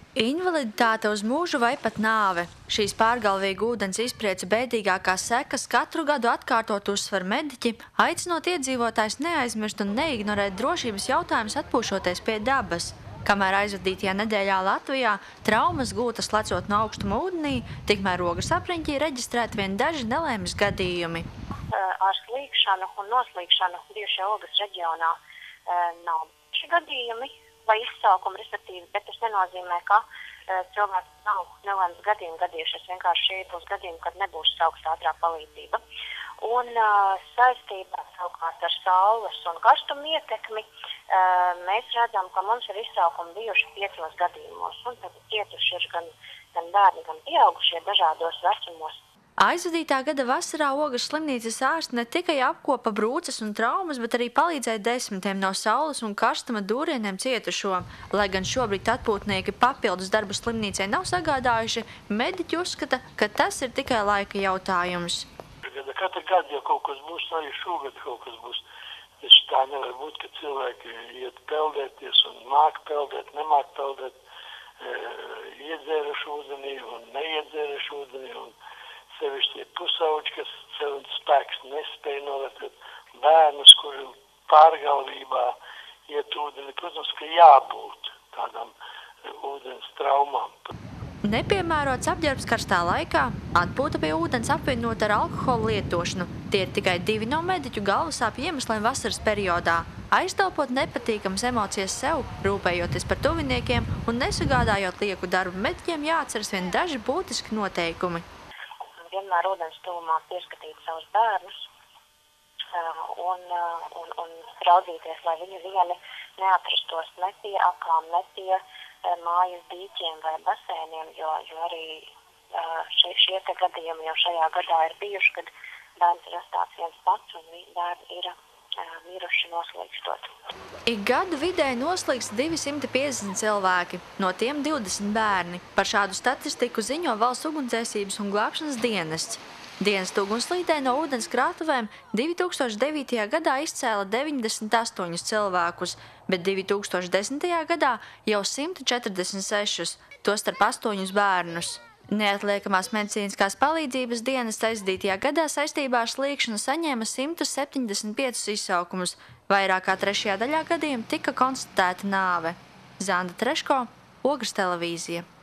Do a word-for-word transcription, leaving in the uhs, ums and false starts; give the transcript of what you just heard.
Invaliditāte uz mūžu vai pat nāve. Šīs pārgalvīga ūdens izpriece bēdīgākās sekas katru gadu atkārtot uzsver mediķi, aicinot iedzīvotājus neaizmirst un neignorēt drošības jautājumus atpūšoties pie dabas. Kamēr aizvadītajā nedēļā Latvijā traumas gūtas lecot no augstuma ūdenī, tikmēr Ogas apriņķī reģistrēti vien daži nelaimes gadījumi. Ar slīkšanu un noslīkšanu bijušajā Ogas reģionā nav šie gadījumi vai izsaukumi, respektīvi, bet tas nenozīmē, ka uh, cilvēks nav nelaimes gadījumi gadījušies. Vienkārši šie būs gadījumi, kad nebūs saukta ātrā palīdzība. Un uh, saistībā savukārt ar saules un karstumu ietekmi uh, mēs redzam, ka mums ir izsaukumi bijuši piecos gadījumos. Un tad cietuši ir gan, gan bērni, gan pieaugušie dažādos vecumos. Aizvadītā gada vasarā Ogas slimnīcas ārsti ne tikai apkopa brūces un traumas, bet arī palīdzēja desmitiem no saules un karstuma dūrieniem cietušo. Lai gan šobrīd atpūtnieki papildus darbu slimnīcai nav sagādājuši, mediķi uzskata, ka tas ir tikai laika jautājums. Katru gadu jau kaut kas būs, arī šogad kaut kas būs. Taču tā nevar būt, ka cilvēki iet peldēties un māk peldēt, nemāk peldēt, e, iedzēruši ūdenī un neiedzēruši ūdenī. Un sevišķi pusauģi, kas savs spēks nespēja novērtēt, bērnus, kuri pārgalvībā iet ūdeni. Protams, ka jābūt tādām ūdens traumām. Nepiemērots apģērbs karstā laikā, atpūta pie ūdens apvienot ar alkohola lietošanu. Tie ir tikai divi no mediķu galvasāpju iemesliem vasaras periodā. Aiztaupot nepatīkamas emocijas sev, rūpējoties par tuviniekiem un nesagādājot lieku darbu, mediķiem jāatceras vien daži būtiski noteikumi. Vienmēr ūdens tuvumā pieskatīt savus bērnus un, un, un raudzīties, lai viņi vieni neatrastos ne pie akām, ne pie mājas dīķiem vai basēniem, jo, jo arī šie, šie te gadījumi jau šajā gadā ir bijuši, kad bērns ir atstāts viens pats un bērni ir miruši noslīkstot. Ik gadu vidēji noslīkst divi simti piecdesmit cilvēki, no tiem divdesmit bērni. Par šādu statistiku ziņo Valsts ugunsdzēsības un glābšanas dienests. Dienesta ugunslīdē no ūdens krātuvēm divi tūkstoši devītajā gadā izcēla deviņdesmit astoņus cilvēkus, bet divi tūkstoši desmitajā gadā jau simt četrdesmit sešus, tostarp astoņus bērnus. Neatliekamās medicīniskās palīdzības dienas aizvadītajā gadā saistībā ar slīkšanu saņēma simt septiņdesmit piecus izsaukumus. Vairāk kā trešajā daļā gadījumu tika konstatēta nāve. Zanda Treško, Ogas televīzija.